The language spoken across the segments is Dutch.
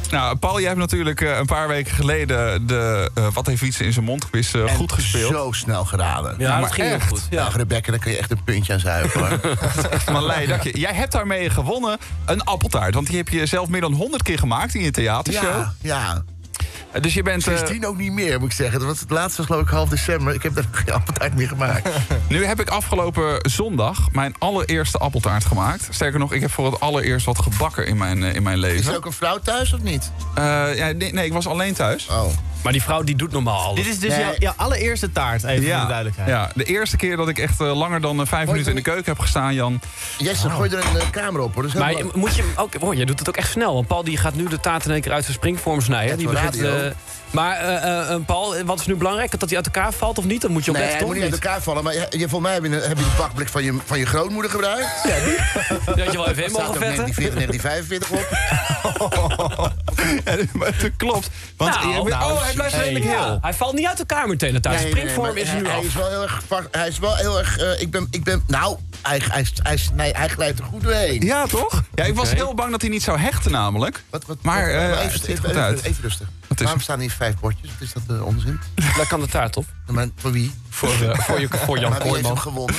Nou, Paul, jij hebt natuurlijk een paar weken geleden de Wat heeft Wietse in zijn mond quiz goed gespeeld. Zo snel geraden. Ja, dat ging heel goed. Ja, Rebecca, daar kun je echt een puntje aan zuigen, hoor. Marlijn, dank je. Jij hebt daarmee gewonnen een appeltaart. Want die heb je zelf meer dan 100 keer gemaakt in je theatershow. Ja. Dus je bent... Sindsdien ook niet meer, moet ik zeggen. Het laatste was geloof ik half december. Ik heb daar geen appeltaart meer gemaakt. Nu heb ik afgelopen zondag mijn allereerste appeltaart gemaakt. Sterker nog, ik heb voor het allereerst wat gebakken in mijn leven. Is er ook een vrouw thuis of niet? Nee, ik was alleen thuis. Oh. Maar die vrouw die doet normaal alles. Dit is dus jouw allereerste taart, even voor de duidelijkheid. Ja, de eerste keer dat ik echt langer dan 5 minuten in de keuken heb gestaan, Jan. Jesse, gooi er een camera op, hoor. Dat is Maar helemaal... moet je ook... Oh, jij doet het ook echt snel. Want Paul die gaat nu de taart in één keer uit zijn springvorm snijden. Die begint... Paul, wat is nu belangrijk? Dat hij uit elkaar valt of niet? Dan moet je opletten, hij toch? moet niet uit elkaar vallen. Maar volgens mij heb je de bakblik van je grootmoeder gebruikt. Dat had je wel even in mogen vetten. 1945 op. Dat klopt. Want hij blijft redelijk heel. Hij valt niet uit elkaar meteen. De taart. Springvorm is er nu af. Hij is wel heel erg... Hij is wel heel erg... Nou, hij glijdt er goed doorheen. Ja, toch? Ja, ik was heel bang dat hij niet zou hechten namelijk. Maar even rustig. Waarom staan hier 5 bordjes? Wat is dat onzin? Daar kan de taart op. Maar voor wie? Voor Jan Kooijman. Kooijman. Gewonnen.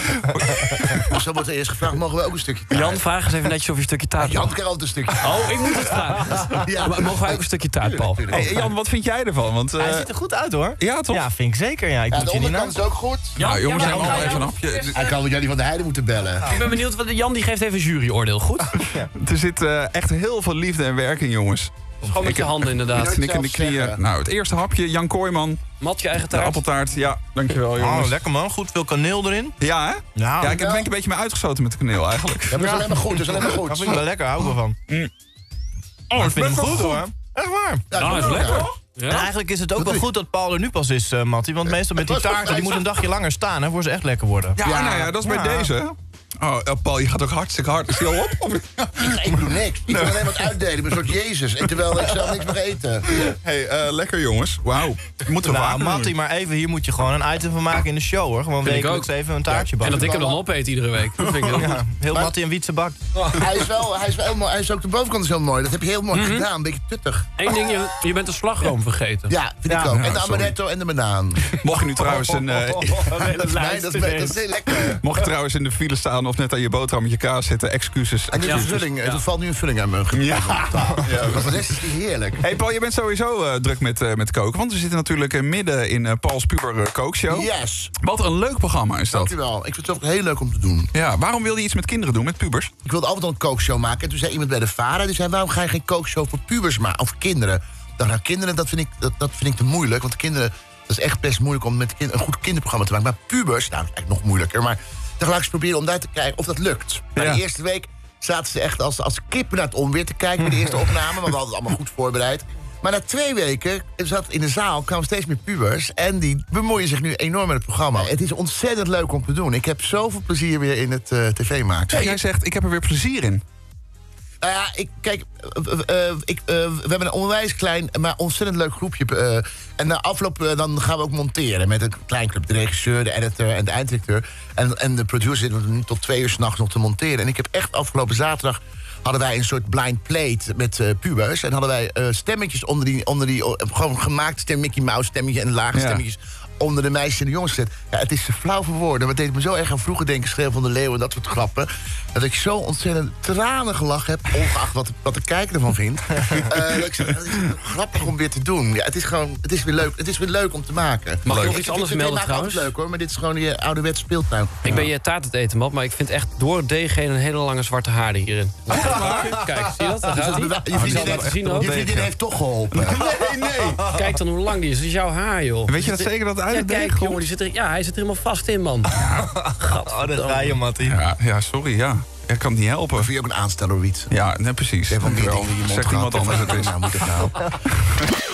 Zo wordt er eerst gevraagd, mogen we ook een stukje taart? Jan, vraag eens even netjes of je een stukje taart Jan mag. krijgt ook een stukje. Oh, ik moet het vragen. Ja. Maar mogen wij ook een stukje taart, Paul? Hey, Jan, wat vind jij ervan? Want, Hij ziet er goed uit, hoor. Ja, toch? Ja, vind ik zeker. Ja, ik De moet je niet onderkant is ook goed. Ja, jongens, ja, allemaal ja, even een hapje. Hij kan met Jannie van der Heijden moeten bellen. Ik ben benieuwd, Jan die geeft even een juryoordeel. Goed? Er zit echt heel veel liefde en werk in, jongens. Gewoon met je handen inderdaad. Knikkende knieën. Nou, het eerste hapje, Jan Kooijman. Mat je eigen De taart. appeltaart. Ja, dankjewel, jongens. Oh, lekker man. Goed veel kaneel erin. Ja, hè? Ja, Ja, ik ben een beetje mee uitgeschoten met de kaneel eigenlijk. Ja, maar dat is alleen maar goed. Dat is alleen maar goed. dat vind ik wel lekker. Hou ik wel van. Oh, ik vind hem goed, hoor. Echt waar. Ja, Nou, is lekker. En eigenlijk is het ook wel goed dat Paul er nu pas is, Mattie. Want meestal met die taarten, die moeten een dagje langer staan, hè, voor ze echt lekker worden. Ja, nou ja, dat is bij deze. Oh, Paul, je gaat ook hartstikke hard. Is die al op? Ik doe niks. Ik kan alleen wat uitdelen. Een soort Jezus. En terwijl ik zelf niks mag eten. Hey, lekker jongens. Wauw. Moeten we Nou, Mattie, maar even, hier moet je gewoon een item van maken in de show, hoor. Gewoon Vind ik wekelijks ook. even een taartje En bakken. dat ik hem dan opeet iedere week. Dat vind ik heel goed. Ja, heel Mattie en Wietse bakt. Hij is wel heel mooi. Hij is ook de bovenkant is heel mooi. Dat heb je heel mooi gedaan. Een beetje tuttig. Eén ding, je bent de slagroom vergeten. Ja, vind ik ook. En de amaretto en de banaan. Mocht je nu trouwens Nee, dat is heel lekker. mocht je trouwens in de file staan of net aan je boterham met je kaas zitten, excuses. En er vulling. Er valt nu een vulling aan mijn gebied. Ja. Maar de rest is heerlijk. Hey Paul, je bent sowieso druk met koken. Want we zitten natuurlijk midden in Pauls Puber Kookshow. Yes. Wat een leuk programma is dat. Dankjewel. Ik vind het ook heel leuk om te doen. Ja, waarom wilde je iets met kinderen doen, met pubers? Ik wilde altijd al een kookshow maken. En toen zei iemand bij de VARA, die zei, waarom ga je geen kookshow voor pubers maken? Of kinderen? Ik dacht, nou, kinderen, dat vind ik te moeilijk. Want kinderen, dat is echt best moeilijk om met een goed kinderprogramma te maken. Maar pubers, nou, dat is eigenlijk nog moeilijker. Maar dan ga ik eens proberen om daar te kijken of dat lukt. Maar de eerste week zaten ze echt als kippen naar het onweer te kijken bij de eerste opname. Want we hadden het allemaal goed voorbereid. Maar na 2 weken zat in de zaal, kwamen steeds meer pubers. En die bemoeien zich nu enorm met het programma. Het is ontzettend leuk om te doen. Ik heb zoveel plezier weer in het tv maken. Jij zegt, ik heb er weer plezier in. Nou ja, we hebben een onwijs klein, maar ontzettend leuk groepje. En na afloop dan gaan we ook monteren met een klein club. De regisseur, de editor en de einddirecteur. En de producer zitten nu tot 2 uur 's nachts nog te monteren. En ik heb echt afgelopen zaterdag hadden wij een soort blind plate met pubers. En hadden wij stemmetjes onder die gewoon gemaakt stem, Mickey Mouse stemmetje en lage stemmetjes onder de meisjes en de jongens gezet. Ja, het is te flauw voor woorden. Maar het deed me zo erg aan vroeger denken, Schreeuw van de Leeuw en dat soort grappen. Dat ik zo ontzettend tranen gelachen heb, ongeacht wat de kijker ervan vindt. Dat ik zeg, het is grappig om weer te doen. Ja, het is weer leuk. Het is weer leuk om te maken. Mag ik nog iets anders melden trouwens? Het is leuk hoor, maar dit is gewoon die ouderwetse speeltuin. Ik ben je taart het eten, Mat, maar ik vind echt door DG een hele lange zwarte haren hierin. Kijk, zie je dat? Daar gaat hij. Je vriendin heeft toch geholpen. Nee. Kijk dan hoe lang die is. Dat is jouw haar, joh. Weet je dat zeker dat het uit Ja, het deeg kijk, komt? jongen, hij zit er helemaal vast in, man. Oh, dat ga je, Mattie. Ja, sorry, ja. Ik kan het niet helpen. Of vind je ook een aansteller of iets? Ja, nee, precies. Je hebt wel meer Dankjewel. dingen in je mond Zegt iemand gehad. anders het is. Nou, moet het nou.